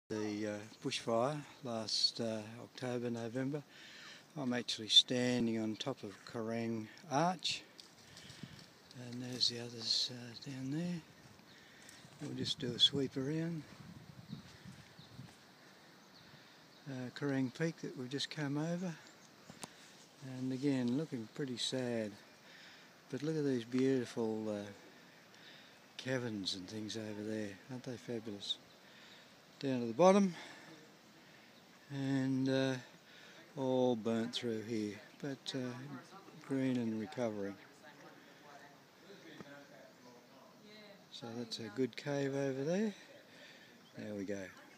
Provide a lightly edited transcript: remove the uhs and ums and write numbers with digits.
The bushfire last October, November. I'm actually standing on top of Corang Arch, and there's the others down there. We'll just do a sweep around Corang Peak that we've just come over, and again looking pretty sad, but look at these beautiful caverns and things over there, aren't they fabulous? Down to the bottom, and all burnt through here, but green and recovering. So that's a good cave over there. There we go.